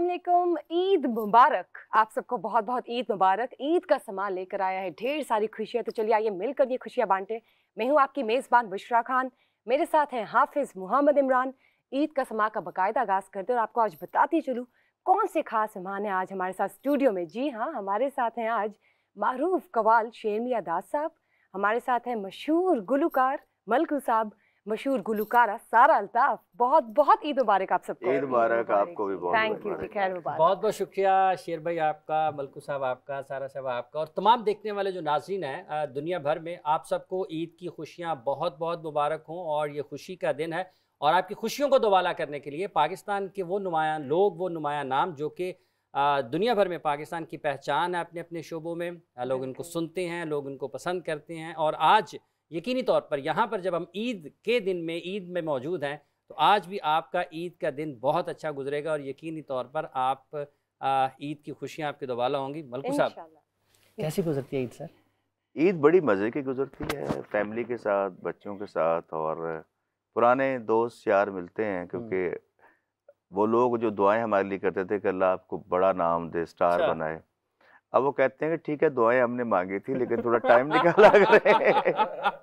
वालेकुम, ईद मुबारक। आप सबको बहुत बहुत ईद मुबारक। ईद का सामान लेकर आया है ढेर सारी खुशियाँ, तो चलिए आइए मिलकर ये खुशियाँ बांटे। मैं हूँ आपकी मेज़बान बुशरा खान, मेरे साथ हैं हाफिज़ मोहम्मद इमरान। ईद का सामान का बाकायदा आगाज़ करते हैं और आपको आज बताती चलूँ कौन से खास मेहमान हैं आज हमारे साथ स्टूडियो में। जी हाँ, हमारे साथ हैं आज मारूफ कवाल शेर मियां दास साहब, हमारे साथ हैं मशहूर गुलकार मलकू साहब, मशहूर गुलकारा सारा अल्ताफ। बहुत बहुत ईद मुबारक आप सबको। ईद मुबारक आपको भी बहुत। थैंक यू जी, खैर मुबारक। बहुत बहुत शुक्रिया शेर भाई आपका, मलकू साहब आपका, सारा साहब आपका और तमाम देखने वाले जो नाज़रीन हैं दुनिया भर में, आप सबको ईद की खुशियाँ बहुत बहुत मुबारक हों। और ये खुशी का दिन है और आपकी खुशियों को दोबाला करने के लिए पाकिस्तान के वो नुमायाँ लोग, वो नुमायाँ नाम जो कि दुनिया भर में पाकिस्तान की पहचान है अपने अपने शोबों में, लोग इनको सुनते हैं, लोग इनको पसंद करते हैं। और आज यकीनी तौर पर यहाँ पर जब हम ईद के दिन में, ईद में मौजूद हैं, तो आज भी आपका ईद का दिन बहुत अच्छा गुजरेगा और यकीनी तौर पर आप ईद की खुशियाँ आपके दोबाला होंगी। मलकू साहब, कैसी गुजरती है ईद सर? ईद बड़ी मज़े की गुजरती है, फैमिली के साथ, बच्चों के साथ, और पुराने दोस्त यार मिलते हैं, क्योंकि वो लोग जो दुआएं हमारे लिए करते थे कि अल्लाह आपको बड़ा नाम दे, स्टार अच्छा। बनाए, अब वो कहते हैं कि ठीक है दुआएं हमने मांगी थी लेकिन थोड़ा टाइम निकाला करें।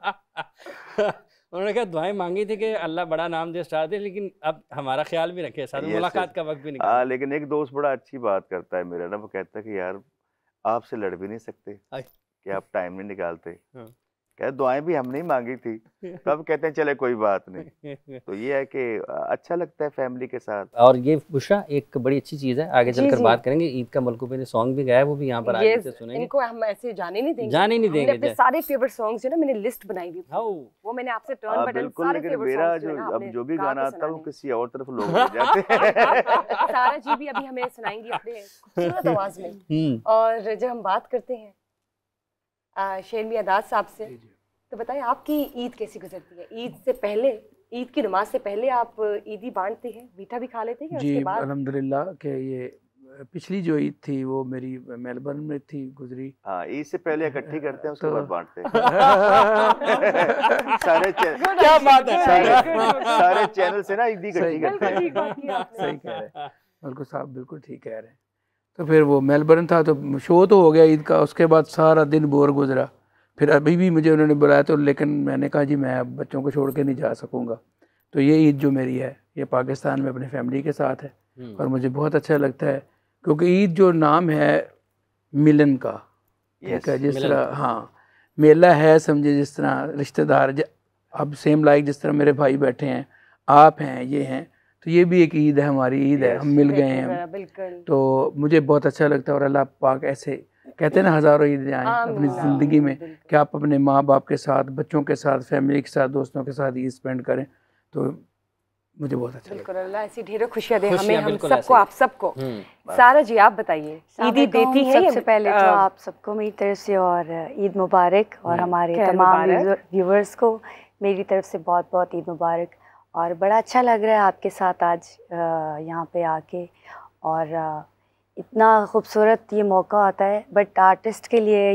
उन्होंने कहा दुआएं मांगी थी कि अल्लाह बड़ा नाम दे, स्टार दे, लेकिन अब हमारा ख्याल भी रखे, साथ में मुलाकात का वक्त भी निकाले। लेकिन एक दोस्त बड़ा अच्छी बात करता है मेरा ना, वो कहता है कि यार आपसे लड़ भी नहीं सकते कि आप टाइम नहीं निकालते, कहते दुआएं भी हमने ही मांगी थी। तब कहते हैं चले कोई बात नहीं। तो ये है कि अच्छा लगता है फैमिली के साथ। और ये बुशरा एक बड़ी अच्छी चीज़ है, आगे चलकर बात करेंगे। ईद का मलकू ने सॉन्ग भी गाया, वो भी यहाँ पर आगे से सुनेंगे। इनको हम ऐसे जाने नहीं देंगे, जाने नहीं देंगे। अपने सारे फेवरेट सॉन्ग्स जो ना मैंने लिस्ट बनाई हुई, वो मैंने आपसे टर्न बटन बिल्कुल, सारे लेकिन फेवरेट मेरा सॉन्ग्स जो अब जो भी गा गाना के आता है वो सुनाने। किसी और तरफ लोग ले जाते हैं। सारा जी भी अभी हमें सुनाएंगी अपने खूबसूरत आवाज में। और जब हम बात करते हैं शेर मियां दास साहब से, तो बताएं आपकी ईद कैसी गुजरती है? ईद से पहले, ईद की नमाज से पहले आप ईदी बांटते हैं, मीठा भी खा लेते हैं? जी अल्हम्दुलिल्लाह के ये पिछली जो ईद थी वो मेरी मेलबर्न में थी गुजरी। हाँ, ईद से पहले इकट्ठी करते हैं, उसके बाद बांटते हैं। सारे क्या बात है, सारे चैनल से ना ईदी इकट्ठी करते हैं। सही कह रहे हैं मलकू साहब, बिल्कुल ठीक कह रहे हैं। तो फिर वो मेलबर्न था तो शो तो हो गया ईद का, उसके बाद सारा दिन बोर गुजरा। फिर अभी भी मुझे उन्होंने बुलाया, तो लेकिन मैंने कहा जी मैं अब बच्चों को छोड़ के नहीं जा सकूँगा। तो ये ईद जो मेरी है ये पाकिस्तान में अपनी फैमिली के साथ है और मुझे बहुत अच्छा लगता है, क्योंकि ईद जो नाम है मिलन का, ठीक है, जिस तरह हाँ मेला है, समझे, जिस तरह रिश्तेदार अब सेम लाइक जिस तरह मेरे भाई बैठे हैं, आप हैं, ये हैं, तो ये भी एक ईद है, हमारी ईद है, हम मिल गए हैं। तो मुझे बहुत अच्छा लगता है। और अल्लाह पाक ऐसे कहते हैं ना हज़ारों ईदें आएँ अपनी ज़िंदगी में, कि आप अपने माँ बाप के साथ, बच्चों के साथ, फैमिली के साथ, दोस्तों के साथ ईद स्पेंड करें, तो मुझे बहुत अच्छा लगता है। अल्लाह ऐसी ढेरों खुशियाँ दे हमें, हम सबको, आप सबको। सारा जी आप बताइए, ईदी देती है? सबसे पहले तो आप सबको मेरी तरफ से और ईद मुबारक, और हमारे तमाम व्यूवर्स को मेरी तरफ से बहुत बहुत ईद मुबारक। और बड़ा अच्छा लग रहा है आपके साथ आज यहाँ पे आके, और इतना खूबसूरत ये मौका होता है, बट आर्टिस्ट के लिए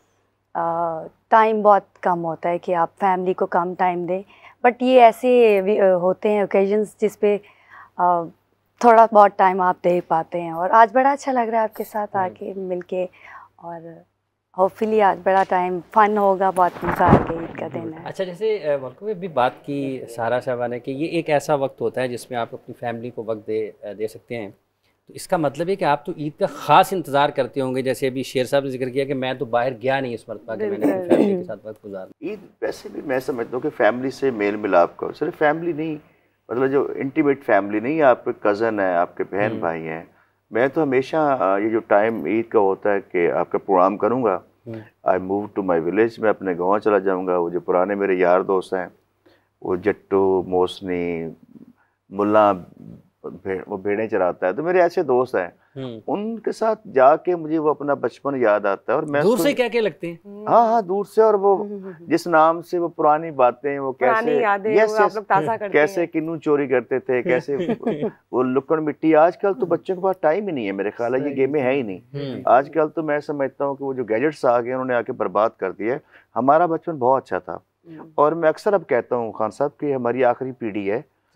टाइम बहुत कम होता है कि आप फैमिली को कम टाइम दें, बट ये ऐसे होते हैं ओकेजन्स जिस पे थोड़ा बहुत टाइम आप दे पाते हैं। और आज बड़ा अच्छा लग रहा है आपके साथ आके मिलके, और होपफुली आज बड़ा टाइम फन होगा, बहुत मज़ा आएगा, ईद का दिन है। अच्छा, जैसे मलकू में भी बात की सारा साहबा ने कि ये एक ऐसा वक्त होता है जिसमें आप अपनी फैमिली को वक्त दे सकते हैं, तो इसका मतलब है कि आप तो ईद का ख़ास इंतज़ार करते होंगे। जैसे अभी शेर साहब ने जिक्र किया कि मैं तो बाहर गया नहीं इस मरतबा, कि मैंने अपनी फैमिली के साथ वक्त गुजारा। ईद वैसे भी मैं समझता हूँ कि फैमिली से मेल मिलाप करो, सिर्फ फैमिली नहीं, मतलब जो इंटीमेट फैमिली नहीं, आपके कज़न है, आपके बहन भाई हैं। मैं तो हमेशा ये जो टाइम ईद का होता है कि आपका प्रोग्राम करूँगा, I move to my village, मैं अपने गाँव चला जाऊँगा। वो जो पुराने मेरे यार दोस्त हैं, वो जट्टू, मोसनी, मुल्ला, वो भेड़ें चराता है, तो मेरे ऐसे दोस्त हैं, उनके साथ जाके मुझे वो अपना बचपन याद आता है। और मैं दूर से क्या क्या लगते हैं? हाँ, दूर से, और वो जिस नाम से वो पुरानी बातें, वो कैसे कैसे किन्नू चोरी करते थे, कैसे वो लुक्कड़ मिट्टी। आजकल तो बच्चों के पास टाइम ही नहीं है, मेरे ख्याल है ये गेमें है ही नहीं आजकल। तो मैं समझता हूँ कि वो जो गैजेट्स आ गए उन्होंने आके बर्बाद कर दिया। हमारा बचपन बहुत अच्छा था, और मैं अक्सर अब कहता हूँ खान साहब कि हमारी आखिरी पीढ़ी है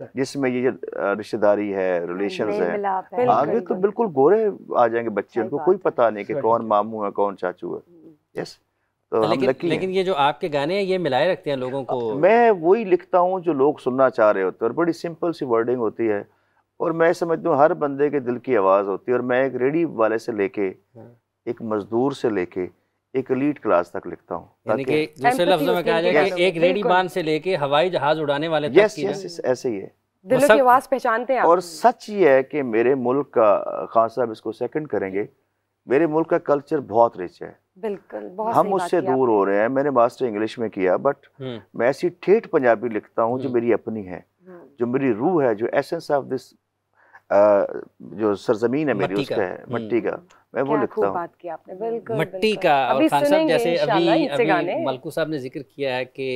जिसमें ये रिश्तेदारी है, रिलेशंस है, मिलाप है। आगे तो बिल्कुल गोरे आ जाएंगे बच्चे, सही उनको बात कोई है। पता नहीं कि कौन मामू है कौन चाचू है। यस, तो हम लकी लेकिन ये जो आपके गाने हैं ये मिलाए रखते हैं लोगों को। मैं वही लिखता हूँ जो लोग सुनना चाह रहे होते हैं, और बड़ी सिंपल सी वर्डिंग होती है, और मैं समझता हूँ हर बंदे के दिल की आवाज़ होती है। और मैं एक रेडी वाले से लेके, एक मजदूर से लेके एक एलीट क्लास तक लिखता हूँ, यानी कि दूसरे लफ्जों में कहा जाए कि एक रेडी बांध से लेके हवाई जहाज उड़ाने वाले तक यस की ना। यस ऐसे ही है। दिलों की आवाज पहचानते हैं आप। और सच ये है कि मेरे मुल्क का, खान साहब इसको सेकंड करेंगे, मेरे मुल्क का कल्चर बहुत रिच है। बिल्कुल, बहुत हम सही बात उससे की दूर आपने। हो रहे हैं। मैंने मास्टर इंग्लिश में किया, बट मैं ऐसी ठेठ पंजाबी लिखता हूँ जो मेरी अपनी है, जो मेरी रूह है, जो एसेंस ऑफ दिस जो सरजमीन है मेरी, उसका है, मट्टी का, मैं वो क्या लिखता खूब हूँ। बात की आपने, बिल्कुल मट्टी बिल्कुल। का। और अभी खान साहब सुनेंगे जैसे इंशाल्लाह इनसे अभी गाने। मलकू साहब ने जिक्र किया है कि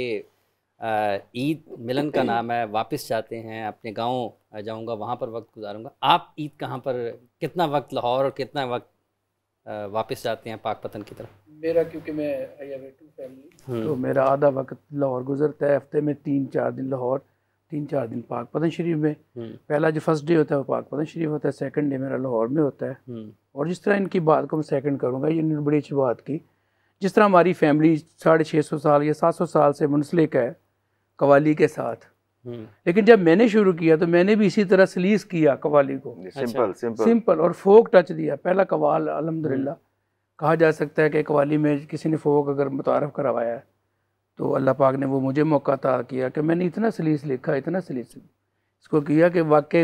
ईद मिलन का नाम है, वापस जाते हैं अपने गाँव जाऊँगा, वहाँ पर वक्त गुजारूंगा। आप ईद कहाँ पर, कितना वक्त लाहौर और कितना वक्त वापस जाते हैं पाक पतन की तरफ? मेरा, क्योंकि मैं आई हैव टू फैमिली, तो मेरा आधा वक्त लाहौर गुजरता है। हफ्ते में 3-4 दिन लाहौर, 3-4 दिन पाक पतन शरीफ में। पहला जो फर्स्ट डे होता है वो पाक पतन शरीफ होता है, सेकंड डे मेरा लाहौर में होता है। और जिस तरह इनकी बात को मैं सेकंड करूँगा, ये इन्होंने बड़ी अच्छी बात की, जिस तरह हमारी फैमिली 650 साल या 700 साल से मुंसलिक है कवाली के साथ, लेकिन जब मैंने शुरू किया तो मैंने भी इसी तरह सलीस किया कवाली को, सिंपल और फोक टच दिया। पहला कवाल अल्हम्दुलिल्लाह कहा जा सकता है कि कवाली में किसी ने फोक अगर मुतारफ़ करवाया है तो अल्लाह पाक ने वो मुझे मौका अता किया कि मैंने इतना सलीस लिखा, इतना सलीस इसको किया कि वाकई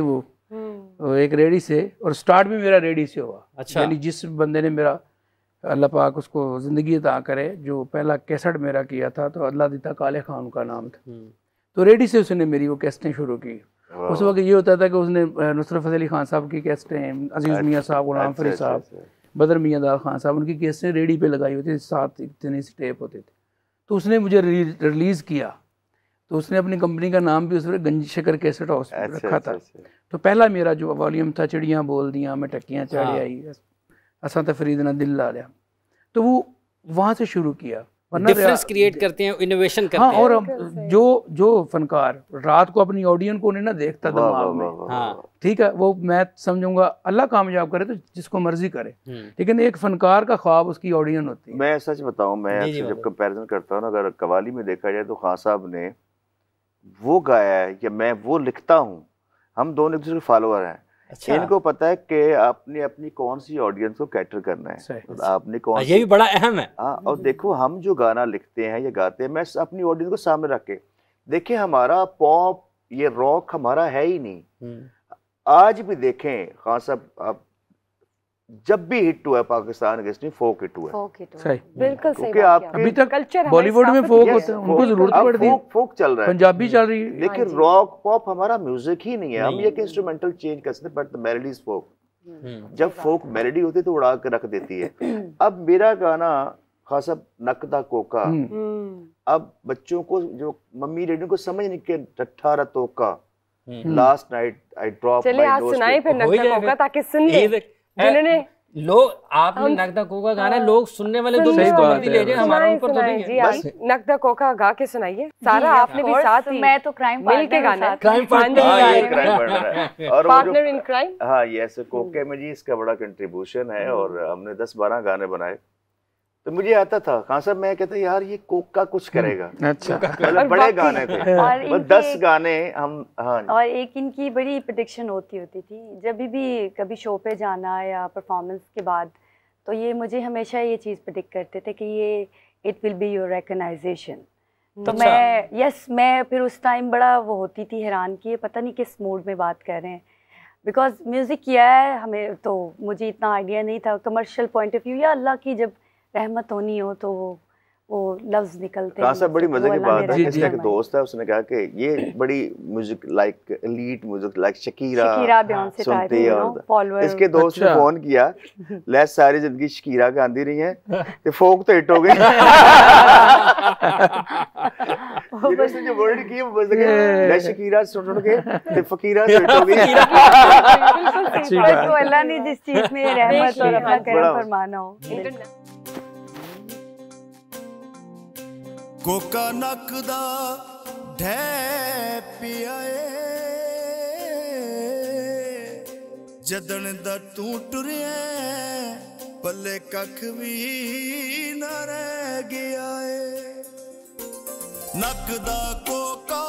वो एक रेडी से, और स्टार्ट भी मेरा रेडी से हुआ। अच्छा। यानी जिस बंदे ने मेरा, अल्लाह पाक उसको ज़िंदगी अता करे, जो पहला कैसेट मेरा किया था तो अल्लाह दिता काले खान का नाम था, तो रेडी से उसने मेरी वो कैसेटें शुरू की। उस वक्त ये होता था कि उसने नुसरत फतेह अली खान साहब की कैसेटें, अजीज़ मियाँ साहब, गुलाम फरीद साहब, बदर मियाँ दाल खान साहब, उनकी कैसेटें रेडी पे लगाई होती थी, 7 इतने से टेप होते थे। तो उसने मुझे रिलीज़ किया, तो उसने अपनी कंपनी का नाम भी उस वक्त गंज शकर कैसेट हाउस रखा था। तो पहला मेरा जो वॉल्यूम था, चिड़ियाँ बोल दियाँ, मैं टक्कियाँ चाड़े आई, असा तफरीद ना दिल ला लिया, तो वो वहाँ से शुरू किया। डिफरेंस क्रिएट करते हैं, इनोवेशन करते हैं। और जो फनकार रात को अपनी ऑडियंस को नहीं ना देखता दिमाग में, ठीक है, वो मैं समझूंगा अल्लाह कामयाब करे तो जिसको मर्जी करे, लेकिन एक फनकार का ख्वाब उसकी ऑडियंस होती है। मैं सच बताऊं, मैं आपसे जब कंपैरिजन करता हूं ना, अगर कवाली में देखा जाए तो खान साहब ने वो गाया है या मैं वो लिखता हूँ, हम दोनों एक दूसरे के फॉलोअर हैं। अच्छा। इनको पता है कि आपने अपनी कौन सी ऑडियंस को कैटर करना है, आपने कौन, ये भी बड़ा अहम है। हाँ, और देखो हम जो गाना लिखते हैं या गाते हैं, मैं अपनी ऑडियंस को सामने रख के, देखिए हमारा पॉप ये रॉक हमारा है ही नहीं। आज भी देखें खान साहब, आप जब भी हिट हुआ है पाकिस्तान अगेंस्ट फोक हिट हुआ है। सही, बिल्कुल सही। क्योंकि आप अभी तक कल्चर बॉलीवुड में फोक होता है, उनको जरूरत पड़ती है, फोक चल रहा है, पंजाबी चल रही है, लेकिन रॉक पॉप हमारा म्यूजिक ही नहीं है। हम एक इंस्ट्रूमेंटल चेंज कर सकते हैं, but the melody is folk. जब फोक मेलोडी होती है तो उड़ा के रख देती है। अब मेरा गाना खासा नकदा कोका, अब बच्चों को, जो मम्मी डैडी को समझ नहीं के 18 तोका, लास्ट नाइट आई ड्रॉप चलिए आज सुनाए फिर नकदा कोका, ताकि सुन ले जिन्होंने लोग, आपने नकदा कोका गाना, लोग सुनने वाले दो ले जाए, हमारा ऊपर तो नहीं है। बस नकदा कोका गा के सुनाइए। सारा आपने भी साथ ही, मैं तो क्राइम मिल के गाना, क्राइम पार्टनर और पार्टनर इन क्राइम। हाँ, यस, कोके में जी इसका बड़ा कंट्रीब्यूशन है, और हमने 10-12 गाने बनाए। तो मुझे आता था खान साहब, मैं कहता यार ये कोका कुछ करेगा। अच्छा, मतलब बड़े गाने थे, और 10 गाने हम। हाँ, और एक इनकी बड़ी प्रेडिक्शन होती थी, जब भी कभी शो पे जाना या परफॉर्मेंस के बाद, तो ये मुझे हमेशा ये चीज़ प्रेडिक्ट करते थे कि ये it will be your recognisation. तो मैं फिर उस टाइम बड़ा वो होती थी हैरान कि ये पता नहीं किस मूड में बात कर रहे हैं, बिकॉज म्यूज़िक किया है हमें, तो मुझे इतना आइडिया नहीं था कमर्शियल पॉइंट ऑफ व्यू, या अल्लाह की जब रहमत होनी हो तो वो लफ्ज निकलते हैं। बड़ी मजे की बात है, इसका एक दोस्त है, उसने कहा कि ये बड़ी music like elite music like Shakira Beyonce सुनती है, और इसके दोस्त ने फोन किया, ले सारी जिंदगी शकीरा गांधी रही है, ते फोक तो हिट हो गई। इसने जो वर्ड की वो ले शकीरा सुन के ते फकीरा हिट हो गई। तो अल्लाह ने जिस चीज में रहमत और अपना करम फरमाना हो। कोका नकदा ढै पिया जदन दा तू टुरिया पल्ले कख भी न रह गया है नक दा कोका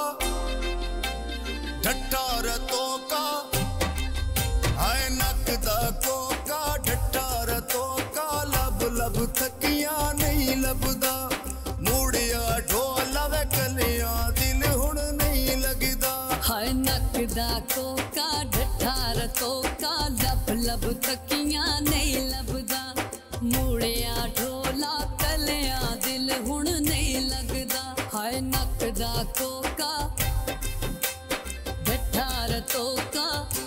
ढट्ठा रतों का हाय नक दा कोका ढट्ठा रतों का लब लब थकिया नहीं लभदा मूड़िया ढोला वे कलिया दिल हुण नहीं लगदा हाय नक दा कोका ढट्ठा रतों का लब लब थकिया नहीं लभदा मूड़िया ढोला कलिया दिल हुण नहीं लगदा हाय नक दा कोका ढट्ठा रतों का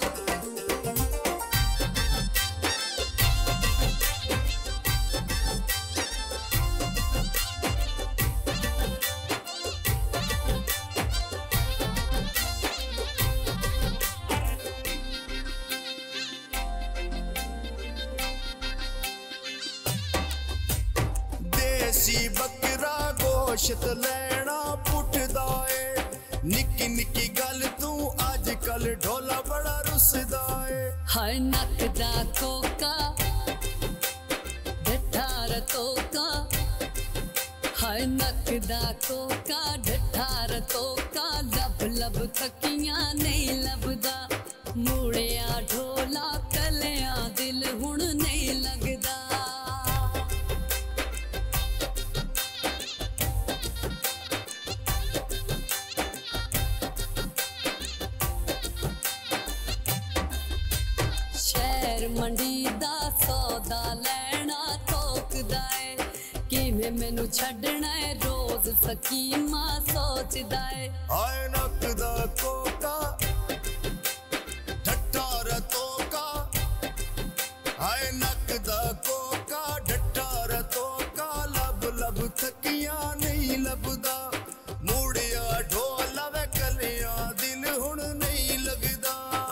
देसी बकरा गोश्त लेना पुटदा ए निक्की निक्की गल तू अज कल ढोला बड़ा रुसदा ए हाय नक दा कोका ढट्ठा रतों का हाय नक दा कोका ढट्ठा रतों का लब लब थकिया नहीं लभदा मूड़िया ढोला कलिया दिल हुण नहीं लगदा शहर मंडी दा सौदा लेना थोकदा है किवें मैनू छड्डना है रोज सकीमा सोचदा है हाय नक दा कोका ढट्ठा रतों का हाय नक दा कोका ढट्ठा रतों का लब लब थकिया नहीं लभदा मूड़िया ढोला वे कलिया दिल हुण नहीं लगदा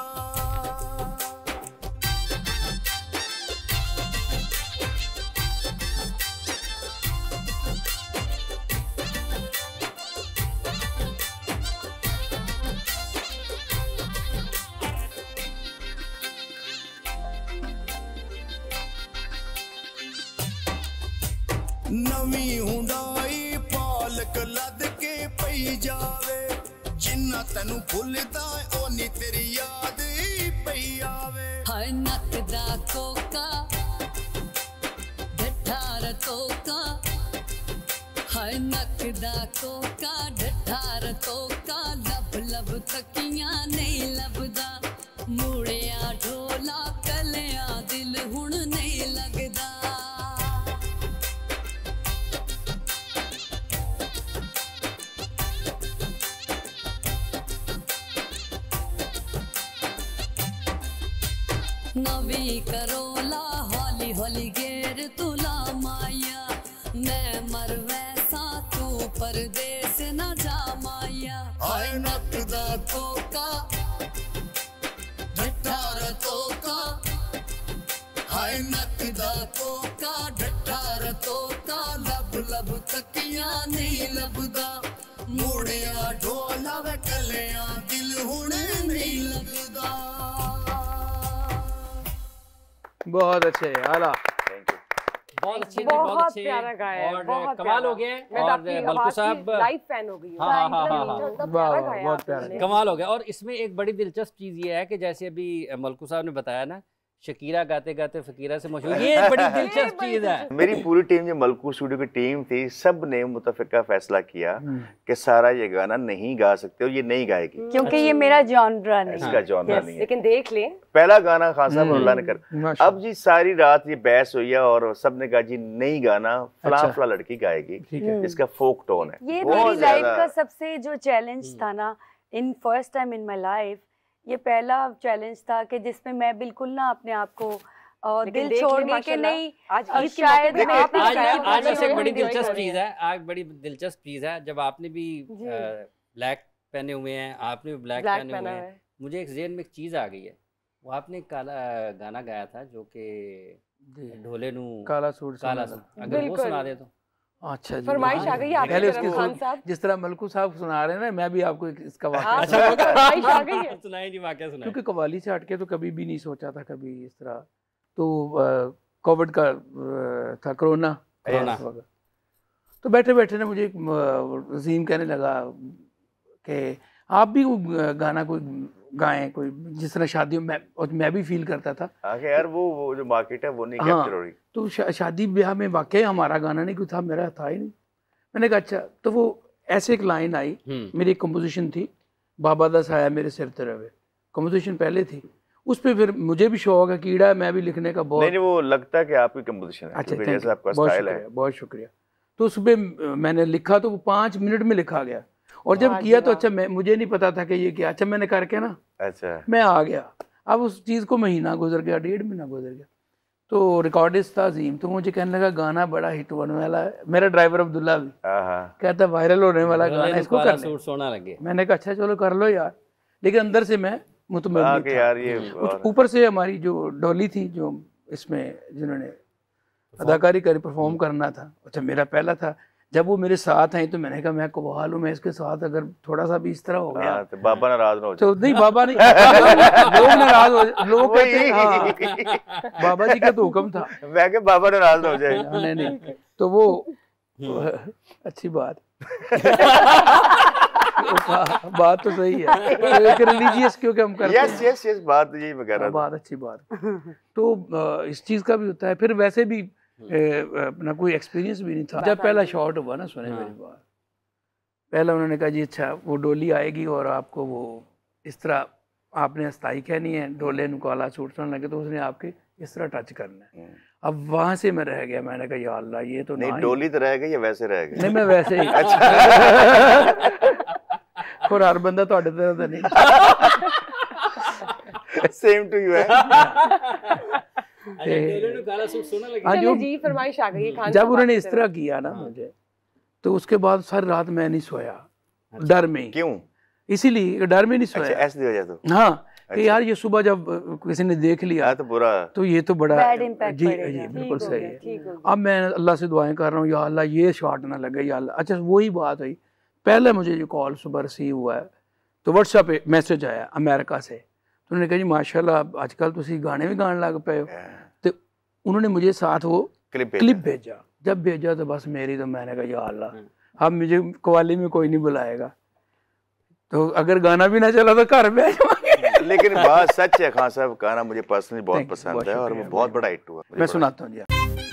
नवी हुंडाई पालक लद के पई जावे जिन्ना तैनू भुलदा ओनी तेरी याद ही पई आवे हाय नक दा कोका ढट्ठा रतों का हाय नक दा कोका ढट्ठा रतों का लब लब थकिया नहीं लभदा मूड़िया ढोला कलिया दिल हुण नहीं लगदा नवी करोला हौली हौली गेर तुला माया मैं मर वैसा तू परदेस न जा माया हाय नक दा कोका ढट्ठा रतों का हाय नक दा कोका ढट्ठा रतों का लब लब थकिया नहीं लभदा मूड़िया ढोला वे कलिया दिल हुण नहीं लगदा बहुत अच्छे आला थैंक यू बहुत अच्छे थे, बहुत बहुत अच्छे प्यारा गाया है, और बहुत कमाल प्यारा। हो गए मैं तो और आपकी मलकू आवाज़ की साहब लाइव फैन हो गई हूँ। हाँ, हाँ, हाँ, मतलब हाँ, इतना वाह, प्यारा वाह, गाया बहुत आपने। प्यारा। कमाल हो गया। और इसमें एक बड़ी दिलचस्प चीज़ ये है कि जैसे अभी मलकू साहब ने बताया ना, शकीरा गाते गाते फकीरा से मशहूर, ये एक बड़ी दिलचस्प चीज़ है। मेरी पूरी टीम जो मलकू स्टूडियो की टीम थी सब ने मुतफिका फैसला किया कि सारा ये गाना नहीं गा सकते और ये नहीं गाएगी क्योंकि ये मेरा जॉनरा नहीं इसका जॉनरा नहीं है लेकिन देख लें पहला गाना खान साहब अल्लाह ने कर माशाल्लाह। अब जी सारी रात ये बहस हुई है और सबने कहा जी नहीं गाना फला अच्छा। फला लड़की गाएगी ठीक है। इसका फोक टोन है ये बहुत मेरी लाइफ ज्यादा। का सबसे जो चैलेंज था ना, in first time in my life, ये पहला चैलेंज था कि जिसमें मैं बिल्कुल ना अपने आप को और लेकिन दिल देख छोड़ लें के माशाल्लाह, नहीं आज ईद के शायद मौके पे मैं आपने अपनी गाया, लाइफ आज में ऐसे एक बड़ी enjoy दिलचस्प कर रहे चीज़ है, आज बड़ी दिलचस्प चीज़ है, जब आपने भी जी। ब्लैक पहने हुए हैं, आपने भी ब्लैक ब्लैक पहने पहना हुए हैं, है। मुझे एक ज़हन में एक चीज़ आ गई है। वो आपने काला गाना गाया था जो कि जी। ढोले नू काला सूट काला सुना सा, अगर वो बिल्कुल। सुना दे तो। अच्छा जी, फरमाइश आ गई है आपकी पहले तरफ उसकी खान साहब। जिस तरह मलकू साहब सुना रहे हैं ना, मैं भी आपको इसका हाँ, वाक़या फरमाइश आ गई है। सुनाइए जी, वाकया सुनाइए। क्योंकि कव्वाली से हटके तो कभी भी नहीं सोचा था कभी इस तरह। तो कोविड का था, कोरोना तो बैठे बैठे ना मुझे वसीम कहने लगा कि आप भी गाना कोई गाएं, कोई जिस तरह शादियों में, और मैं भी फील करता था आगे यार वो जो मार्केट है वो नहीं हाँ, कैप्चर हो रही। तो शादी ब्याह में वाकई हमारा गाना नहीं कोई था, मेरा था ही नहीं। मैंने कहा अच्छा, तो वो ऐसे एक लाइन आई, मेरी एक कंपोजिशन थी, बाबा दा साया मेरे सिर ते रवे, कंपोजिशन पहले थी, उस पर फिर मुझे भी शौक है, कीड़ा है, मैं भी लिखने का बहुत। नहीं वो लगता है कि आपकी कंपोजिशन है। अच्छा, जैसे आपका बहुत स्टाइल है। शुक्रिया, बहुत शुक्रिया। तो उस पर मैंने लिखा तो वो 5 मिनट में लिखा गया, और जब किया तो अच्छा मुझे नहीं पता था कि ये क्या, अच्छा मैंने करके ना अच्छा मैं आ गया। अब उस चीज़ को महीना गुजर गया, 1.5 महीना गुजर गया, तो रिकॉर्डिस्ट था अजीम, तो मुझे कहने लगा गाना बड़ा हिट होने वाला है। मेरा ड्राइवर अब्दुल्ला भी कहता वायरल होने वाला गाना, इसको कर ले। सोना लगे। मैंने कहा अच्छा चलो कर लो यार, लेकिन अंदर से मैं मुतमईन था यार ये ऊपर से हमारी जो डॉली थी जो इसमें जिन्होंने अदाकारी कर परफॉर्म करना था, अच्छा मेरा पहला था, जब वो मेरे साथ आई तो मैंने कहा मैं कव्वाल हूँ, मैं इसके साथ अगर थोड़ा सा भी इस तरह हो गया तो बाबा नाराज ना हो तो नहीं, बाबा नहीं लोग नाराज हो, लोग कहते हैं हाँ, बाबा जी का तो हुक्म था, मैं क्या बाबा नाराज ना हो जाए। नहीं नहीं, तो वो अच्छी बात बात तो सही है, तो एक रिलीजियस क्योंकि हम करते हैं। यस बात यही मैं कह रहा था। बात अच्छी बात। तो इस चीज़ का भी होता है। फिर वैसे भी अपना कोई एक्सपीरियंस भी नहीं था। जब पहला शॉट हुआ ना, सुने मेरी बात, पहला उन्होंने कहा जी अच्छा वो डोली आएगी और आपको वो इस तरह आपने अस्थाई कहनी है, डोले नुकाला सूट सुन लगे तो उसने आपके इस तरह टच करना है। अब वहाँ से मैं रह गया, मैंने कहा या अल्लाह ये तो नहीं, डोली तो रह गई या वैसे रह गई? नहीं मैं वैसे ही और हर बंदा तो तरह तो नहीं। सेम टू यू है। जी फरमाइश आ गई खान। जब उन्होंने इस तरह किया ना मुझे, तो उसके बाद सारी रात मैं नहीं सोया, डर में। क्यों? इसीलिए डर में नहीं सोया। अच्छा, ऐसे हो जाए तो हाँ कि यार ये सुबह जब किसी ने देख लिया तो बुरा, तो ये तो बड़ा बैड इम्पैक्ट जी पड़ेगा। जी बिल्कुल सही है। अब मैं अल्लाह से दुआएं कर रहा हूँ, या अल्लाह ये शॉट ना लगे या अल्लाह। अच्छा वही बात हुई, पहले मुझे जो कॉल सुबह रिसीव हुआ है तो व्हाट्सएप पे मैसेज आया अमेरिका से, तो उन्होंने कहा जी माशाल्लाह आजकल तुसी गाने भी गाने लग पे हो। तो उन्होंने मुझे साथ वो क्लिप भेजा, जब भेजा तो बस मेरी तो मैंने कहा या अल्लाह अब मुझे कव्वाली में कोई नहीं बुलाएगा, तो अगर गाना भी ना चला तो घर में लेकिन बात सच है खान साहब, गाना मुझे पर्सनली बहुत पसंद है और वो बहुत बड़ा हिट हुआ। मैं सुनाता हूँ जी।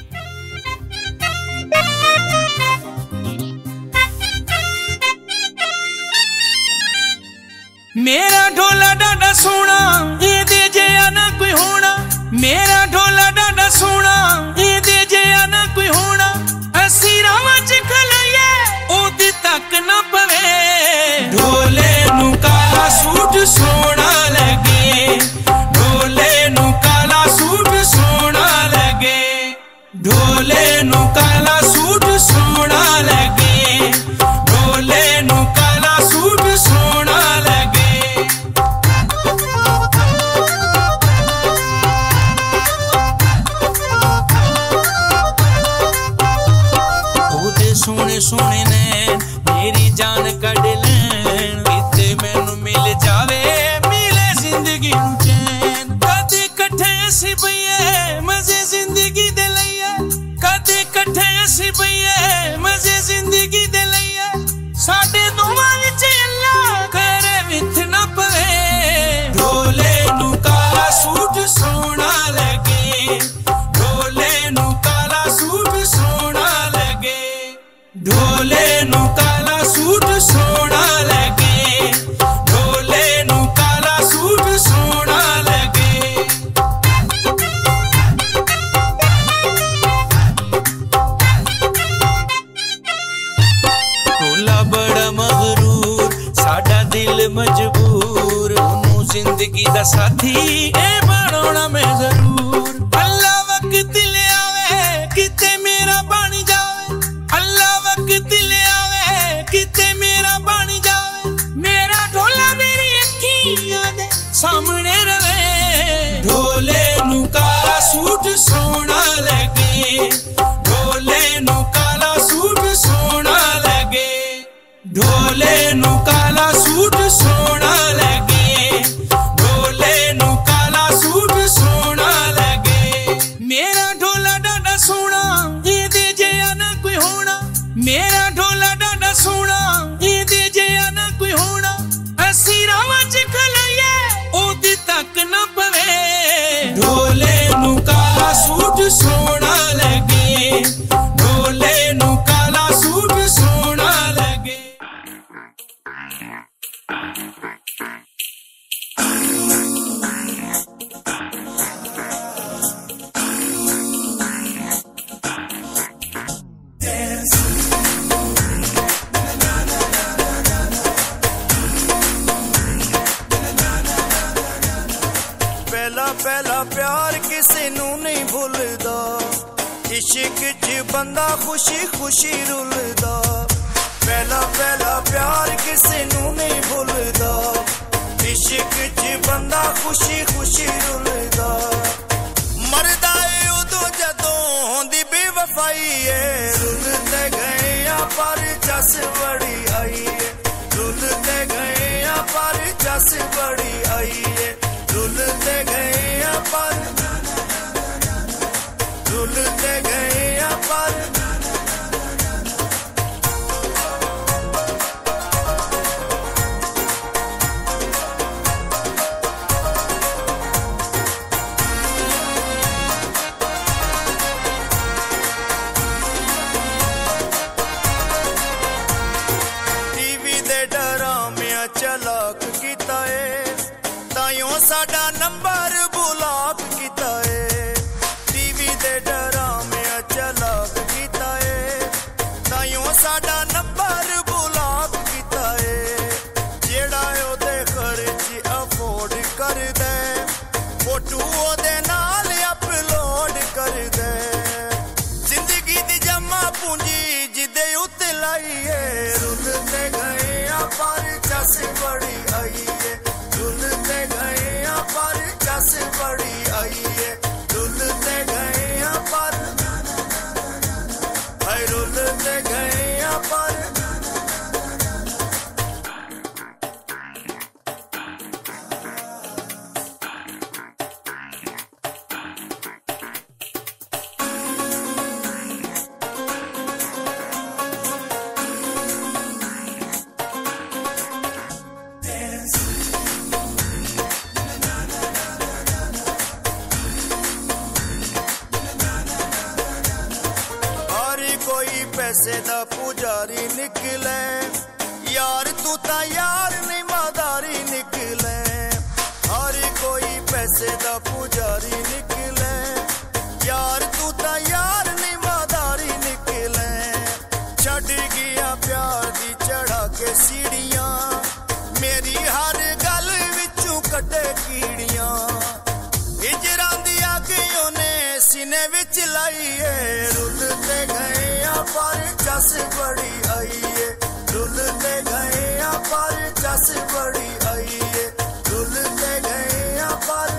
मेरा ढोला डाडा सोना ये दे जे आना कोई होना, मेरा ढोला डाडा सोना ये दे जे आना कोई होना, असी रावां च खलाइए ओदी तक ना पवे, ढोले नू काला सूट सोना लगे, ढोले नू काला सूट सोना लगे, ढोले नू काला सूट सोना लगे, ढोले नू काला सूट सोना लगे। सोने सोने ने मेरी जान कढ़ लैन, इत्ते मैनू मिल जावे मिले जिंदगी नू चैन, कदे कट्ठे असी पईए मजे जिंदगी दे लईए, कदे कट्ठे असी पईए मजे जिंदगी दे लईए, साडे दोवां विच अल्लाह करे विथ ना पवे, ढोले नू काला सूट सोना लगे, ढोले नू काला सूट सोना लगे, ढोले नू काला सूट सोना लगे, ढोले नू काला सूट सोना लगे। ढोला बड़ा मगरूर साडा दिल मजबूर, ओनू जिंदगी दा साथी ए बनाना मैं जरूर, अल्लाह वक्त ले आवे किते मेरा बन जावे, अल्लाह वक्त ले आवे किते मेरा बन जावे, मेरा ढोला मेरी अखियां दे सामने रवे, ढोले नू काला सूट सोना लगे, ढोले नू काला सूट नू काला सूट सोना लगे, ढोले नू काला सूट सोना लगे। मेरा ढोला डाडा सोना इहदे जिहा ना कोई होना, मेरा ढोला डाडा सोना इहदे जिहा ना कोई होना। असी रावां च खलाइए ओदी तक ना पवे, ढोले नू काला सूट सोना लगे, ढोले नू काला सूट सोना लगे। पहला पहला प्यार किसी नू नहीं भूलदा, इश्क च बंदा खुशी खुशी रुलदा। पहला पहला प्यार किसी नू नहीं भूलदा, इश्क च बंदा खुशी खुशी रुलदा। मरदा है उदों जदों होंदी बेवफाई है, रुलदे गए पर जस बड़ी आई है, रुलदे गए पर जस बड़ी आई है, रुलते गए पर, रुलते गए पर। टीवी दे डरामिया चलाक कीता है, ताइयों साडा नंबर ब्लॉक कीता है। टीवी दे डरामिया चलाक कीता है, ताइयों साडा नंबर ब्लॉक कीता है। जेड़ा ओदे खर्च अफोर्ड कर दे, फोटो ओदे नाल अपलोड कर दे। जिंदगी दी जमा पूंजी जिदे उत्ते लाई है, रुलते गए पर जस बड़ी आई है, रुलते गए पर जस बड़ी आई है, रुलते गए पर, हाय रुलते गए पर। कोई पैसे दा पुजारी निकले, यार तू ता यार नहीं मदारी निकले। हर कोई पैसे दा पुजारी निकले, यार तू ता यार नहीं मदारी निकले। छड़ गया प्यार दी चढ़ा के सीढ़ियां, मेरी हर गल विचों कटे कीड़ियां। हिजरां दी अग ओने सीने विच लाई है, रुलते गए पर जस बड़ी आई है, रुलते गए पर जस बड़ी आई है, रुलते गए पर,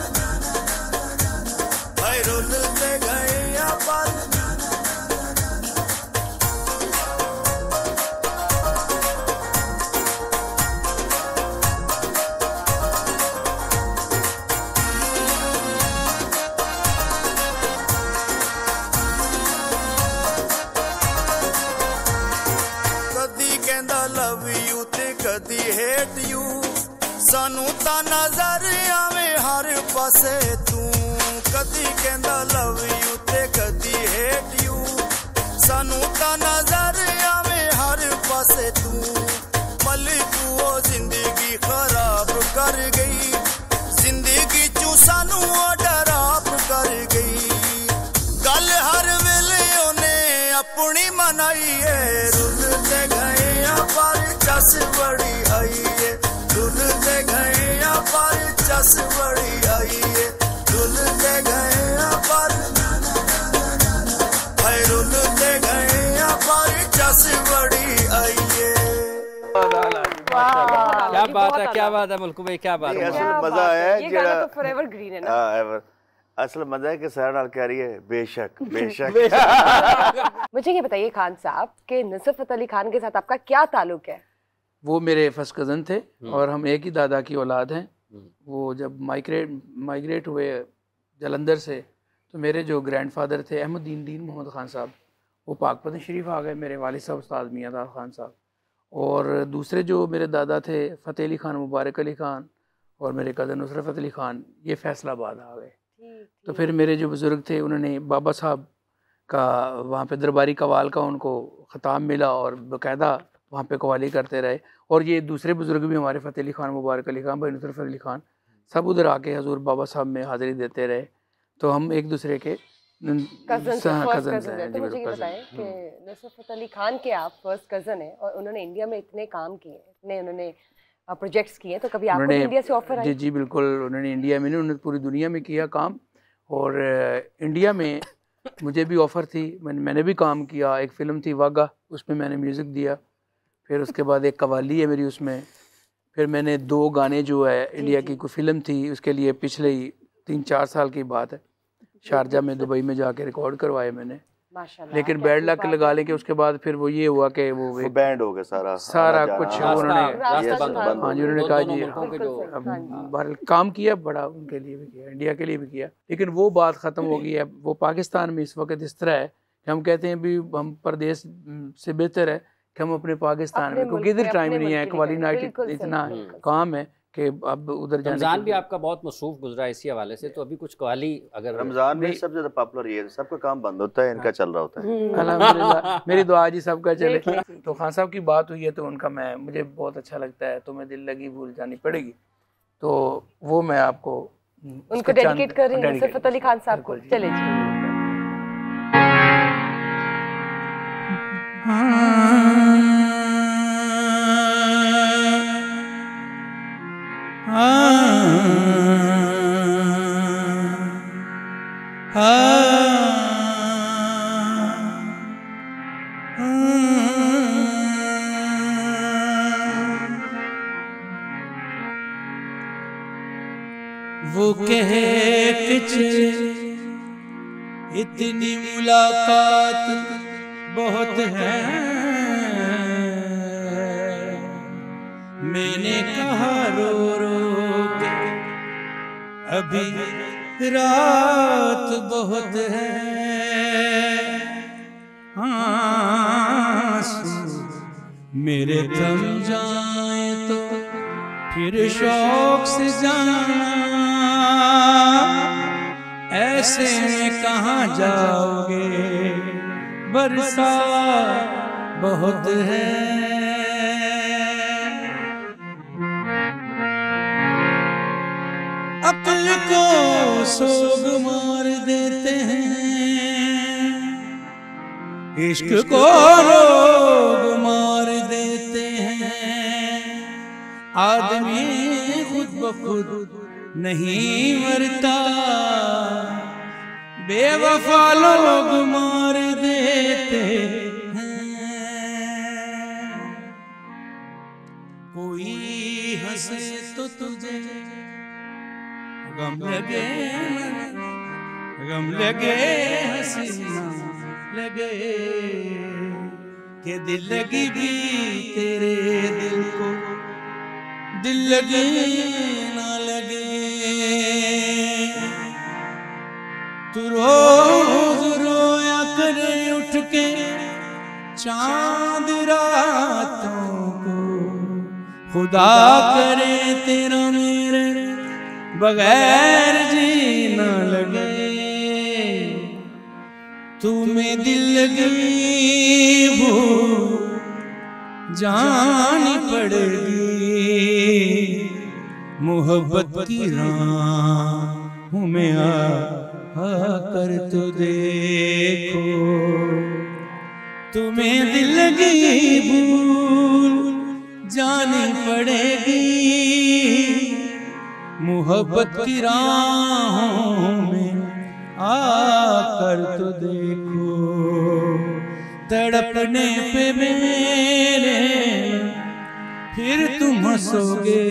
हाय रुलते गए पर। लव यू ते कदी हेट यू, सानू ता नजर आवे हर पासे तू। कदी कहंदा लव यू ते कदी हेट यू, सानू ता नजर आवे हर पासे तू। मलिकू ओ जिंदगी खराब कर गई, जिंदगी चू सानू ओ डराप कर गई। गल हर वेले ओने अपनी मनाई है, रुलते गए पर जस बड़ी आई है, रुलते गए पर जस बड़ी आई है, रुलते गए पर, हाय रुलते गए पर जस बड़ी आई है। क्या बात है, क्या बात है मुल्कू भाई, क्या बात है। असल मजा है ये गाना तो फॉरएवर ग्रीन है ना। हां एवर असल मजा है कि सारा नाल कह रही है बेशक बेशक। मुझे ये बताइए खान साहब कि नुसरत फतेह अली खान के साथ आपका क्या ताल्लुक है? वो मेरे फर्स्ट कज़न थे और हम एक ही दादा की औलाद हैं। वो जब माइग्रेट हुए जलंधर से, तो मेरे जो ग्रैंडफादर थे अहमदीन मोहम्मद ख़ान साहब, वो पाकपतन शरीफ आ गए। मेरे वालिद साहब उस्ताद मियां दाद ख़ान साहब, और दूसरे जो मेरे दादा थे फ़तेह अली ख़ान, मुबारक अली ख़ान, और मेरे कज़न नुसरत अली ख़ान, ये फैसलाबाद आ गए। तो फिर मेरे जो बुज़ुर्ग थे उन्होंने बाबा साहब का वहाँ पे दरबारी कवाल का उनको ख़िताब मिला और बाकायदा वहाँ पे कवाली करते रहे। और ये दूसरे बुज़ुर्ग भी हमारे फ़तेह अली ख़ान, मुबारक अली ख़ान, भाई नुसरत अली ख़ान, सब उधर आके हजूर बाबा साहब में हाज़िरी देते रहे। तो हम एक दूसरे के कज़न हैं। तो मुझे ये बताएं कि नुसरत अली ख़ान के आप फर्स्ट कज़न हैं और उन्होंने इंडिया में इतने काम किए, इतने उन्होंने प्रोजेक्ट्स किए, तो कभी आपको इंडिया से ऑफर आई? जी बिल्कुल, उन्होंने इंडिया में नहीं, उन्होंने पूरी दुनिया में किया काम। और इंडिया में मुझे भी ऑफ़र थी, मैंने भी काम किया। एक फ़िल्म थी वागा, उसमें मैंने म्यूज़िक दिया। फिर उसके बाद एक कवाली है मेरी उसमें। फिर मैंने 2 गाने जो है इंडिया की कोई फ़िल्म थी उसके लिए पिछले ही 3-4 साल की बात है, शारजा में, दुबई में जाके रिकॉर्ड करवाए मैंने। लेकिन बैड लक लगा लें कि उसके बाद फिर वो ये हुआ कि वो बैंड हो गया सारा कुछ। उन्होंने हाँ जी, उन्होंने कहा जी अब काम किया, बड़ा उनके लिए भी किया, इंडिया के लिए भी किया। लेकिन वो बात ख़त्म हो गई है। वो पाकिस्तान में इस वक्त इस तरह है कि हम कहते हैं भी हम परदेश से बेहतर है कि हम अपने पाकिस्तान में, क्योंकि इधर टाइम नहीं है, कवाली नाइट इतना काम है कि अब उधर जाने। रमज़ान भी आपका बहुत मसरूफ गुजरा इसी हवाले से, तो अभी कुछ कवाली अगर रमज़ान में सबसे ज़्यादा पॉपुलर ये है, सबका काम बंद होता है, इनका चल रहा होता है। अल्हम्दुलिल्लाह, मेरी दुआ जी सबका चले। तो खान साहब की बात हुई है तो उनका मुझे बहुत अच्छा लगता है, तुम्हें दिल लगी भूल जानी पड़ेगी, तो वो मैं आपको उनको डेडिकेट कर रही हूं, नुसरत अली खान साहब को। चले जी। वो कहे इतनी मुलाकात बहुत है, मैंने कहा रो रो के अभी रात बहुत है, आंसू मेरे थम जाए तो फिर शौक से जाना, ऐसे में कहाँ जाओगे, बरसात बहुत है। अक्ल को सोग मार देते हैं, इश्क को रोग मार देते हैं, आदमी खुद ब खुद नहीं मरता, बेवफा लोग मार देते हैं। कोई हंसे तो तुझे गम लगे, गम लगे, हंसी ना लगे, के दिल लगी भी तेरे दिल को दिल लगे ना लगे। तू रोज रोया करे उठ के चांद रातों को, खुदा करे तेरा मेरे बगैर जी ना लगे। तुम्हें दिल लगी वो जानी पड़ेगी, मोहब्बत की राहों में आकर तो देखो। तुम्हें दिल लगी भूल जानी पड़ेगी, मोहब्बत की राहों में आकर तो देखो। तड़पने पे मेरे फिर तुम हंसोगे,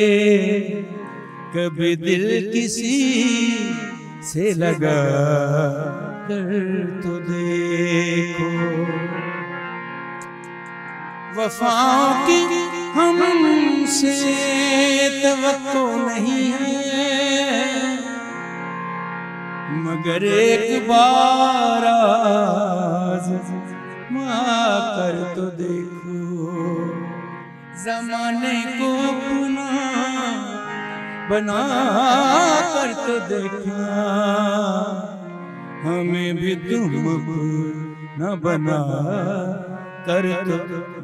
कभी दिल किसी से लगा कर तो देखो। वफाओं की हमसे तवक्को नहीं है, मगर एक बार आज़मा कर तो देखो, जमाने को अपना बना कर तो देखना, हमें भी तुम न बना कर तो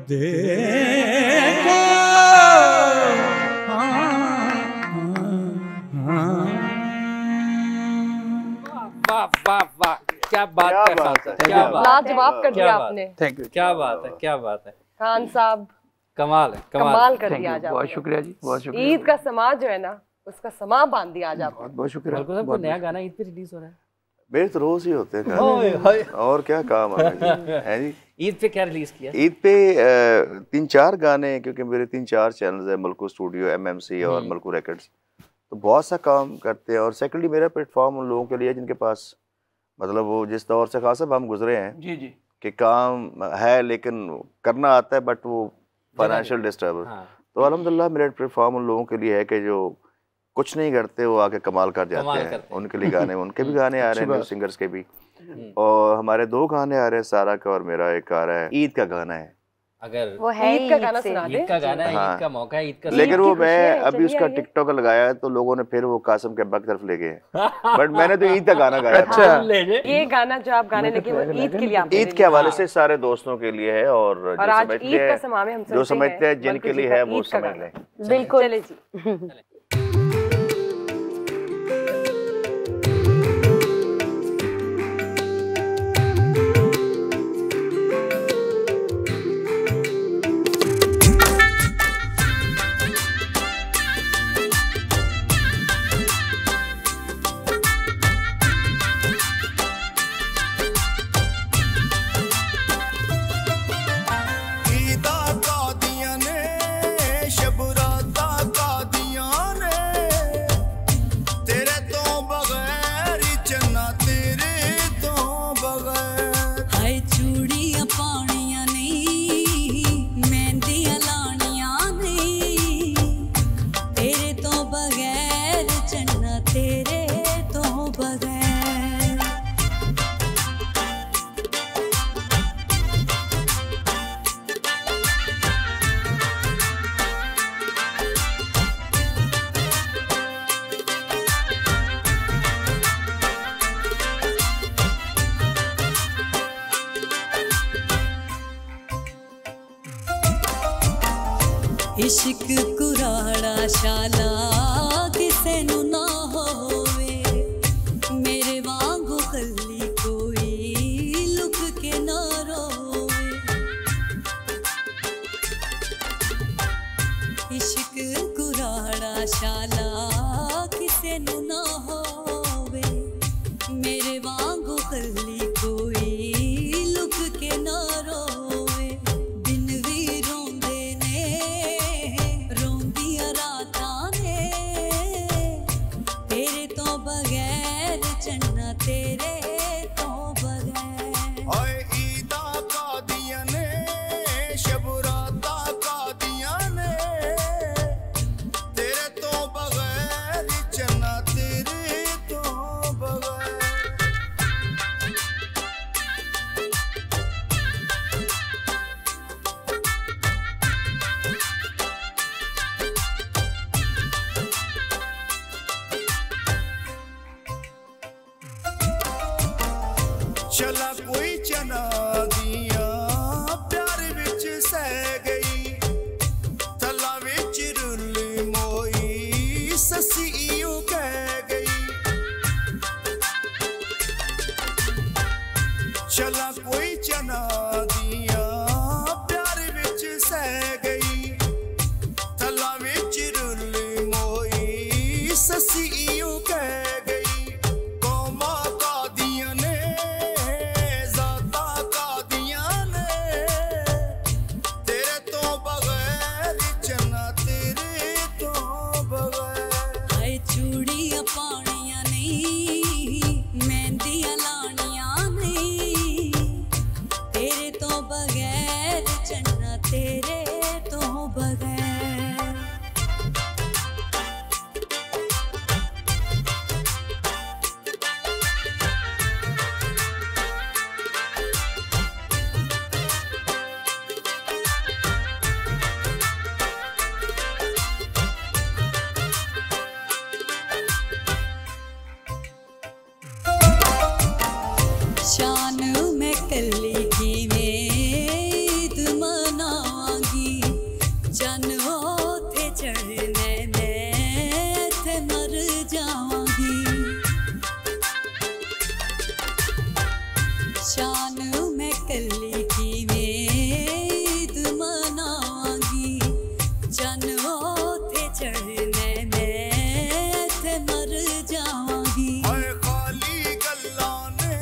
देखो। वाह वाह वाह, क्या बात है खान साहब, क्या बात, लाजवाब कर दिया क्या बात, आपने। Thank you. क्या बात है, क्या बात है खान साहब, कमाल है, कमाल कर थैंक दिया यू, आज बहुत आपने। शुक्रिया जी, बहुत शुक्रिया। ईद का समाज जो है ना, उसका समा बांध दिया आज आपने। बहुत बहुत शुक्रिया। मलकू साहब, कोई नया गाना ईद पे रिलीज हो रहा है? मेरे तो रोज ही होते हैं ओए गाने, होए। और क्या काम है जी। ईद पे क्या रिलीज किया? ईद पे 3-4 गाने, क्योंकि मेरे 3-4 चैनल्स हैं, मलकू स्टूडियो, MMC और मलकू रिकॉर्ड्स, तो बहुत सा काम करते हैं। और सेकेंडली मेरा प्लेटफॉर्म उन लोगों के लिए जिनके पास, मतलब वो जिस दौर से खास हम गुजरे हैं जी जी, कि काम है लेकिन करना आता है, बट वो फाइनेंशियल डिस्टर्ब, हाँ। तो अल्हम्दुलिल्लाह मेरा प्लेटफॉर्म उन लोगों के लिए है कि जो कुछ नहीं करते वो आके कमाल कर जाते कमाल हैं, करते हैं। उनके लिए गाने, उनके भी गाने आ रहे हैं, न्यू सिंगर्स के भी, हम्म। और हमारे 2 गाने आ रहे हैं, सारा का और मेरा एक आ रहा है, ईद का गाना है, अगर वो है ईद का गाना से। सुना दे। ईद का गाना है, हाँ। ईद का मौका है, ईद का लेकिन वो की खुशी मैं है, अभी चलिए उसका आइए। टिकटॉक लगाया है तो लोगों ने फिर वो कासिम के अब्बा की तरफ ले गए हैं, बट मैंने तो ईद का गाना गाया था। अच्छा। ले ले। ये गाना जो आप गाने लगे वो ईद के लिए आपने ईद के हवाले से सारे दोस्तों के लिए है, और और जो आज समझते ईद का हैं, समा में हम जो सुनते समझते हैं, जिनके मलकू जी लिए का है वो ईद का समझ गाना। लें। बिल्कुल। चले जी। ईदा कादियां ने, शबराता कादियां ने, तेरे तो बगैर ही चन्ना, तेरे तो बगैर। हाय चूड़ियां पानियां नहीं, मेहंदियां लानियां नहीं, तेरे तो बगैर चन्ना, तेरे तो बगैर। इश्क कुराड़ा शाला किसे नु ना होवे, मेरे वांगू खल्ली कोई लुक के ना रोवे। इश्क कुराड़ा शाला किसे नु ना होवे, मेरे वांगू खल्ली कोई लुक के ना रोवे। दिन भी रोंदे ने, रोंदियां रातां ने, तेरे तो बगैर चन्ना, तेरे तो बगैर। हाय ईदा कादियां ने, शबराता कादियां ने, तेरे तो बगैर ही चन्ना, तेरे तो बगैर। चला कोई चना दिया प्यार विच सह गई, तला विच रुली मोई ससी यूं कह गई। चला कोई चना दिया प्यार विच सह गई, तला विच रुली मोई ससी यूं कह गई। कौमा कादियां ने, ज़ाता कादियां ने, तेरे तो बगैर ही चन्ना, तेरे तो बगैर। हाय चूड़ियां पानियां नहीं, मेहंदियां लानियां नहीं, तेरे तो बगैर कल्ली की ईद मनावांगी जन ओथे चढ़ने मैं थे मर जावांगी हाय खाली गल्लां ने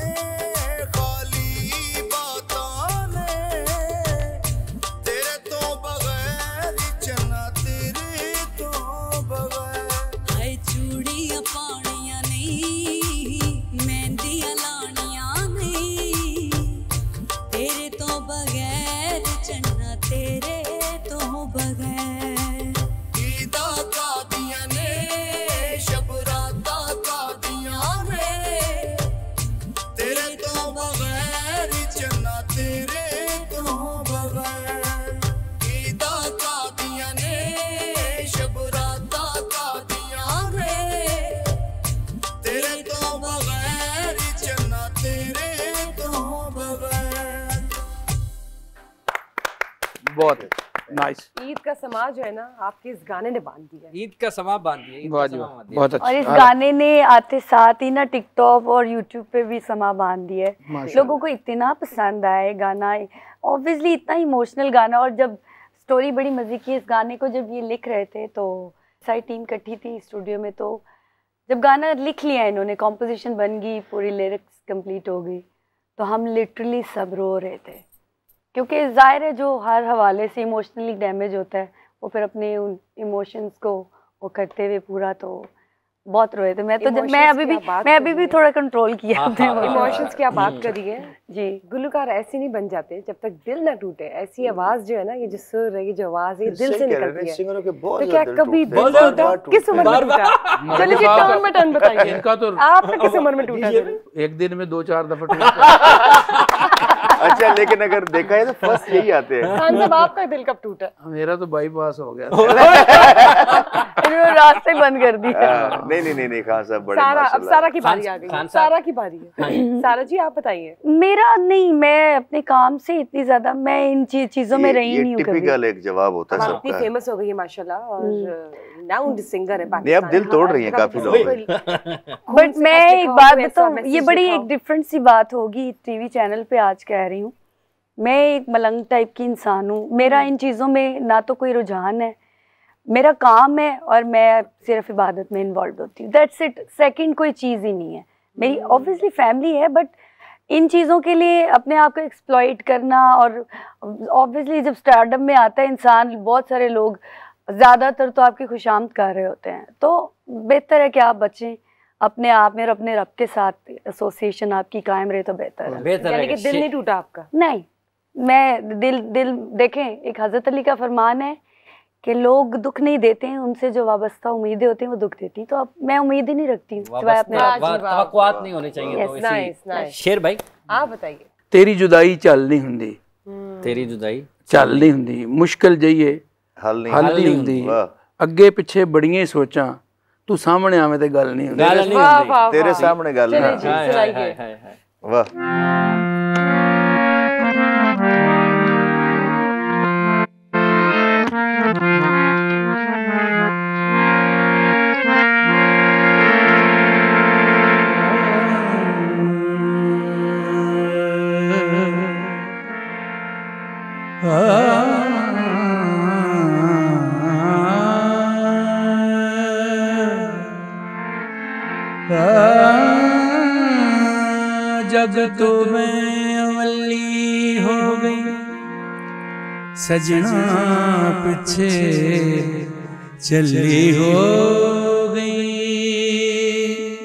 खाली बातां ने तेरे तो बगैर चना तेरे तो बगैर हाय चूड़ियां पानियां नहीं मेहंदियां लानियां नहीं तेरे तो बगैर चन्ना तेरे तो बगैर ईदा कादियां ने शबराता कादियां ने तेरे तो बगैर चन्ना तेरे तो बगैर ईदा कादियां ने शबराता कादियां ने तेरे तो बगैर चन्ना तेरे तो बगैर बहुत नाइस। ईद का समाज जो है ना आपके इस गाने ने बांध दिया। ईद का समा बांध दिया, ईद का बहुत समा बांध दिया। बहुत अच्छा। और इस गाने ने आते साथ ही ना टिकटॉक और यूट्यूब पे भी समा बांध दिया है। माशाल्लाह। लोगों को इतना पसंद आया गाना, ऑब्वियसली इतना इमोशनल गाना। और जब स्टोरी बड़ी मजे की इस गाने को, जब ये लिख रहे थे तो सारी टीम इकट्ठी थी स्टूडियो में, तो जब गाना लिख लिया इन्होंने, कॉम्पोजिशन बन गई, पूरी लिरिक्स कंप्लीट हो गई, तो हम लिटरली सब रो रहे थे। क्योंकि जाहिर है जो हर हवाले से इमोशनली डैमेज होता है वो फिर अपने उन इमोशंस को वो करते हुए पूरा तो बहुत रोए थे। मैं तो जब मैं अभी भी थोड़ा कंट्रोल किया था इमोशंस की आप बात करिए जी। गुलकार ऐसे नहीं बन जाते जब तक दिल ना टूटे। ऐसी आवाज जो है ना, ये जो सुर है, ये जो आवाज है, ये दिल से निकलती है। सिंगरों के बहुत तो क्या ज़्यादा कभी टूटते हैं, दिल बार-बार टूटा? टूटते किस हैं। उम्र में टूटा? चलिए जी, टर्न में टर्न बताइए। इनका तो आपका किस उम्र में टूटा दिल? एक दिन में 2-4 दफा टूटा। अच्छा, लेकिन अगर देखा है तो फर्स्ट यही आते हैं। खान साहब आपका दिल कब टूटा? मेरा तो बाईपास हो गया। इन्होंने रास्ते बंद कर दिए। नहीं खान साहब बड़े सारा, अब माशाल्लाह। सारा की बारी आ गई। खान साहब। सारा की बारी है। सारा जी आप बताइए। मेरा नहीं, मैं अपने काम से इतनी ज्यादा मैं इन चीजों में रही नहीं हूँ कभी। टिपिकल एक जवाब होता है आप इतनी सबका। फेमस हो गई है माशाल्लाह और नाउंड सिंगर है नहीं, पाकिस्तान। अब दिल तोड़ रही हैं काफी लोग। बट मैं एक बात बताऊँ, ये बड़ी एक डिफरेंट सी बात होगी, टीवी चैनल पे आज कह रही हूँ। मैं एक मलंग टाइप की इंसान हूँ। मेरा इन चीज़ों में ना तो कोई रुझान है, मेरा काम है और मैं सिर्फ इबादत में इन्वॉल्व होती हूँ। That's it. सेकंड कोई चीज़ ही नहीं है। मेरी ऑब्वियसली फैमिली है, बट इन चीज़ों के लिए अपने आप को एक्सप्लॉइट करना, और ऑब्वियसली जब स्टारडम में आता है इंसान, बहुत सारे लोग ज़्यादातर तो आपकी खुशामद कर रहे होते हैं, तो बेहतर है कि आप बचें अपने आप में और अपने रब के साथ एसोसिएशन आपकी कायम रहे तो बेहतर है। बेहतर यानी कि है दिल नहीं टूटा आपका? नहीं, मैं दिल देखें, एक हज़रत अली का फरमान है कि लोग दुख नहीं देते हैं, उनसे जो वाबस्ता उम्मीदें होती हैं वो दुख देती हैं। तो अब मैं उम्मीद ही नहीं रखती हूँ सिवाय अपने रब की। तवक्कुआत नहीं होनी चाहिए। तो इसी शेर भाई आप बताइए। तेरी जुदाई चल नहीं हुंदी, तेरी जुदाई चल नहीं हुंदी, मुश्किल जइए हल नहीं हल नहीं हुंदी, वाह। अगे पिछे बड़ियां सोचां, तू सामने आवे ते गल नहीं हुंदी। गाल नहीं वाह होती। वाह तेरे वाह। सामने गल चलिए नहीं। जी, हाय, हाय, सुनाइए। हाय, हाय। वाह। जब तो मैं अवली हो गई, सजना पीछे चली हो गई।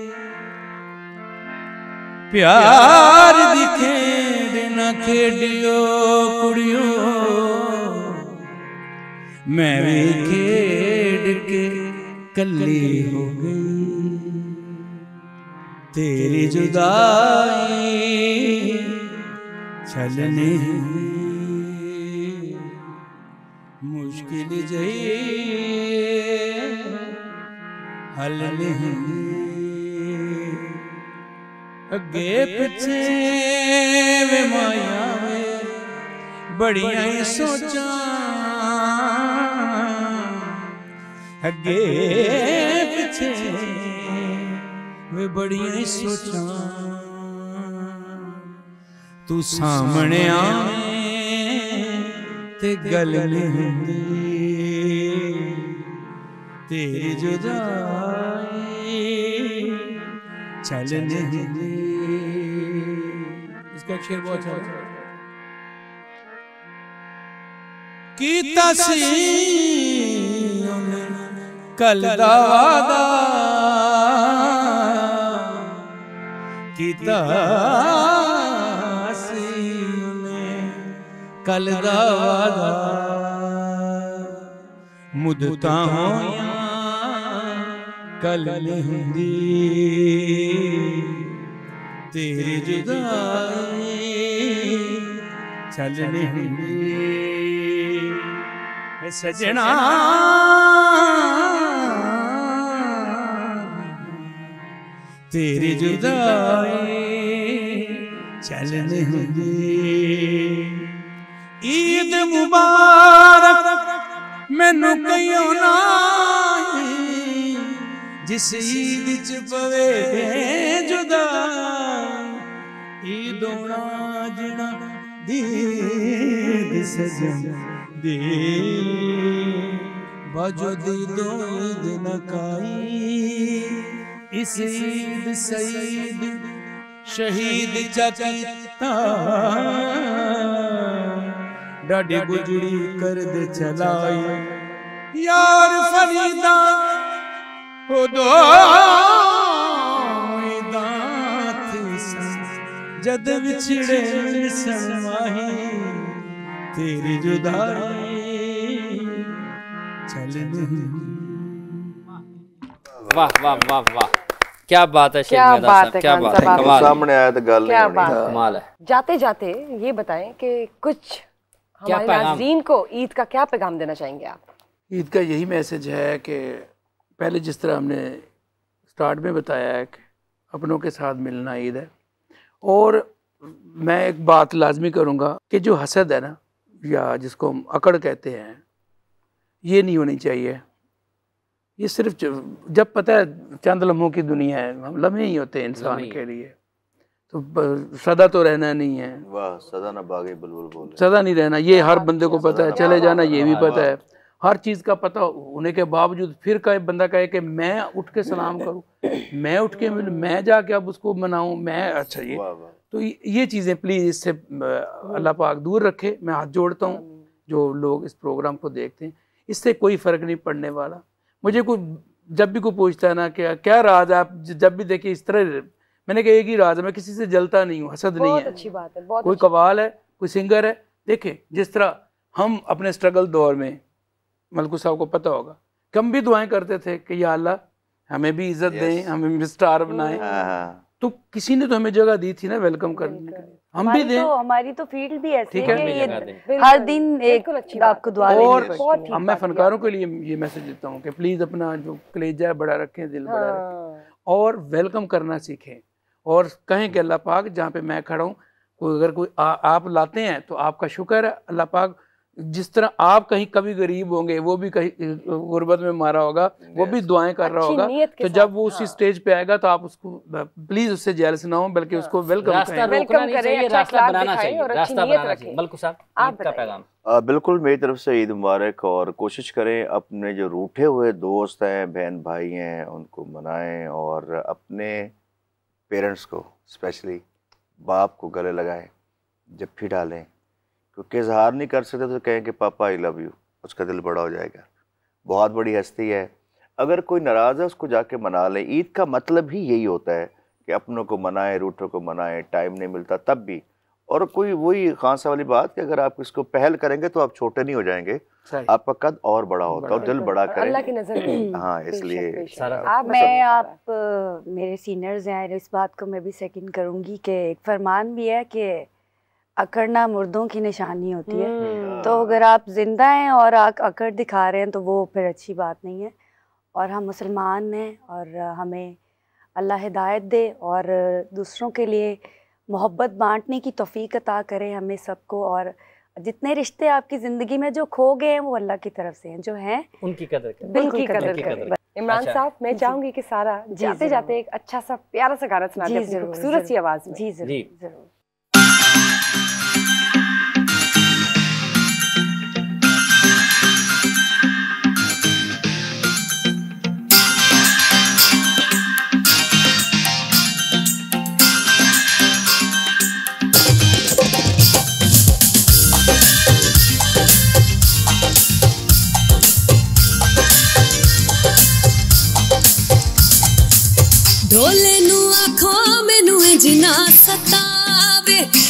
प्यार दिखे न खेडियो कुड़ियो, मैं भी खेड के कली हो गई। तेरी जुदाई चलने मुश्किल जई हल नहीं। अगे पिछे वे माया वे बड़ियां ही सोचा, अगे पिछे वे बड़ियां ही सोचा। तू सामने आवे ते गल नहीं हुंदी, तेरी जुदाई चल नहीं हुंदी। इसका एक शेर बहुत अच्छा है। कीता सी कल दा वादा, कीता सी कल दा वादा, मुद्दतां होइयां कल नहीं हुंदी, तेरी जुदाई चल नहीं हुंदी। सजना तेरी जुदाई चल नहीं हुंदी। ईद मुबारक मैनू कहियो ना, जिस ईद च पवे जुदा, ईद होना जिना दी सजन दे, बाजो दी दो ईद नकाई, इस ईद सईद शहीद चकीता, डाडी गुजरी कर दे चलाई, यार फरीदा हो दो जद विछड़े समाही, तेरी जुदाई चल नहीं। वाह वाह वाह वाह, क्या बात है शेख क्या मेहरा बात साहब, है क्या खान बात साहब, है, आप- कमाल है, सामने आया तो गल क्या नहीं बात होनी। है। कमाल है। जाते जाते ये बताएं कि कुछ क्या हमारे पैगाम? नाज़रीन को ईद का क्या पैगाम देना चाहेंगे आप? ईद का यही मैसेज है कि पहले जिस तरह हमने स्टार्ट में बताया है कि अपनों के साथ मिलना ईद है, और मैं एक बात लाजमी करूँगा कि जो हसद है ना, या जिसको हम अकड़ कहते हैं, ये नहीं होनी चाहिए। ये सिर्फ जब पता है चंद लम्हों की दुनिया है, हम लम्हे ही होते हैं इंसान लम्हे। के लिए, तो सदा तो रहना नहीं है, वाह, सदा ना बागे बुलबुल बोल रहे। सदा नहीं रहना, ये हर बंदे को पता है। सदा चले ना जाना बागे ये भी बुलबुल। पता है, हर चीज़ का पता होने के बावजूद फिर का बंदा कहे कि मैं उठ के सलाम करूं, मैं उठ के मिलूं, मैं जाके अब उसको मनाऊं, मैं अच्छा ये वाह वाह। तो ये चीज़ें प्लीज़ इससे अल्लाह पाक दूर रखे। मैं हाथ जोड़ता हूँ जो लोग इस प्रोग्राम को देखते हैं, इससे कोई फ़र्क नहीं पड़ने वाला। मुझे कोई जब भी कोई पूछता है ना कि क्या राज है, आप जब भी देखिए इस तरह, मैंने कहा एक ही राज है, मैं किसी से जलता नहीं हूँ, हसद नहीं बहुत है। अच्छी बात है, बहुत कोई अच्छी। कवाल है, कोई सिंगर है, देखें जिस तरह हम अपने स्ट्रगल दौर में, मलकू साहब को पता होगा कि हम भी दुआएं करते थे कि या अल्लाह हमें भी इज्जत दें, हमें भी स्टार बनाएं, हाँ हाँ। तो किसी ने तो हमें जगह दी थी ना वेलकम करने के लिए, हम भी दें। हमारी तो फील्ड भी ऐसी ठीक है है। कि जगह ये दें। हर दिन एक बिल्कुल अच्छी बात आपको है। दुआ और लेनी बहुत पड़ती ठीक है। अब मैं फनकारों के लिए ये मैसेज देता हूँ कि प्लीज़ अपना जो कलेजा है बड़ा रखें, दिल बड़ा रखें, हाँ, और वेलकम करना सीखें, और कहें कि अल्लाह पाक जहाँ पे मैं खड़ा हूँ, कोई अगर कोई आप लाते हैं तो आपका शुक्र है। अल्लाह पाक जिस तरह आप कहीं कभी गरीब होंगे, वो भी कहीं गुर्बत में मारा होगा, वो भी दुआएं कर रहा अच्छी होगा, नीयत के तो साथ, जब वो उसी हाँ। स्टेज पे आएगा तो आप उसको प्लीज उससे जेलस ना हो, बल्कि उसको वेलकम रास्ता करें। वेलकम रोकना नहीं करें, चाहिए, अच्छा रास्ता अखलाक बनाना दिखाएं चाहिए, और अच्छी रास्ता नीयत बनाना रखें। चाहिए। मलकू साहब, आप ईद का बताइए। पैगाम। बिल्कुल मेरी तरफ से ईद मुबारक, और कोशिश करें अपने जो रूठे हुए दोस्त हैं, बहन भाई हैं, उनको मनाएं, और अपने पेरेंट्स को, स्पेशली बाप को गले लगाएं, जफ्फी डालें, क्योंकि इजहार नहीं कर सकते तो कहें कि पापा आई लव यू, उसका दिल बड़ा हो जाएगा। बहुत बड़ी हस्ती है, अगर कोई नाराज़ है उसको जाके मना ले। ईद का मतलब ही यही होता है कि अपनों को मनाएं, रूठों को मनाएं, टाइम नहीं मिलता तब भी। और कोई वही खान साहब वाली बात कि अगर आप इसको पहल करेंगे तो आप छोटे नहीं हो जाएंगे, सही। आपका कद और बड़ा होता है और दिल बड़ा और अल्लाह की करें। नजर में हाँ, बेशक, इसलिए बेशक। सारा- आप मैं बताइए सारा। आप मेरे सीनियर्स हैं, इस बात को मैं भी सेकंड करूंगी कि एक फरमान भी है कि अकड़ना मुर्दों की निशानी होती है। तो अगर आप जिंदा हैं और अकड़ दिखा रहे हैं तो वो फिर अच्छी बात नहीं है। और हम मुसलमान हैं और हमें अल्लाह हिदायत दे और दूसरों के लिए मोहब्बत बांटने की तौफीक अता करे हमें सबको। और जितने रिश्ते आपकी ज़िंदगी में जो खो गए हैं वो अल्लाह की तरफ से हैं, जो हैं उनकी कदर करें। बिल्कुल उनकी कदर कदर करें। करें। इमरान अच्छा। साहब, मैं जी। चाहूंगी कि सारा जी, जाते जरूर। जाते एक अच्छा सा प्यारा सा गाना सुना दे जी अपनी जरूर, खूबसूरत सी जरूर। आवाज में। जी जरूर जी। जरूर।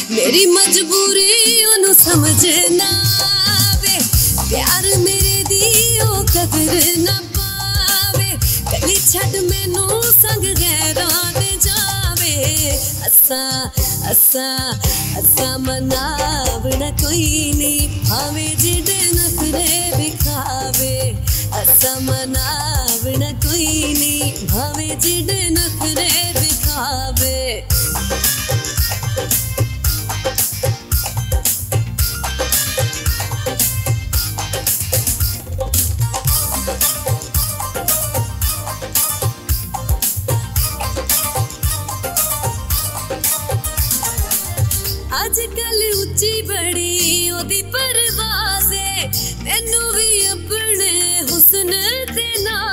मेरी मजबूरी ओनू समझना वे प्यार मेरे दी ओ कदर ना पावे गली छड़ मैनू संग गैरां दे जावे असा असा असा मनावना कोई नहीं भावे जिडे नखरे दिखावे असा मनावना कोई नहीं भावे जिडे नखरे दिखावे अजकल उच्ची बड़ी ओदी परवाज़े मैनू भी अपने हुस्न ते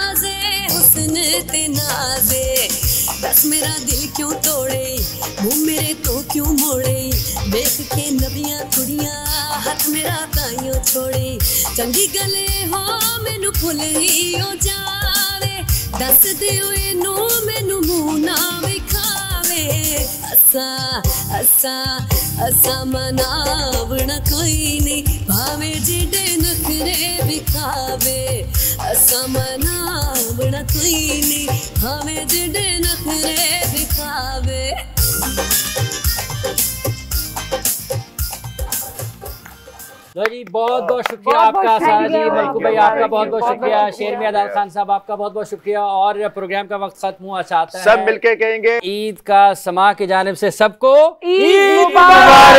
नाज़े बस मेरा दिल क्यों तोड़े मुँह मेरे तो क्यों मोड़े देख के नवियां कुड़ियां हाथ मेरा ताइयों छोड़े चंगी गले हो मैनू भुल ही हो जावे दस दिओ इनू मैनू मुँह ना विखावे असा असा असा मनावना कोई नहीं भावे जिडे नखरे विखावे असा मनावना कोई नहीं भावे जिडे नखरे विखावे लो जी बहुत बहुत शुक्रिया आपका सारा जी मलकू भाई आपका बहुत बहुत शुक्रिया शेर में अदाल खान साहब आपका बहुत बहुत शुक्रिया और प्रोग्राम का वक्त खत्म हुआ चाहता है सब मिलके कहेंगे ईद का समा की जानिब से सबको ईद मुबारक।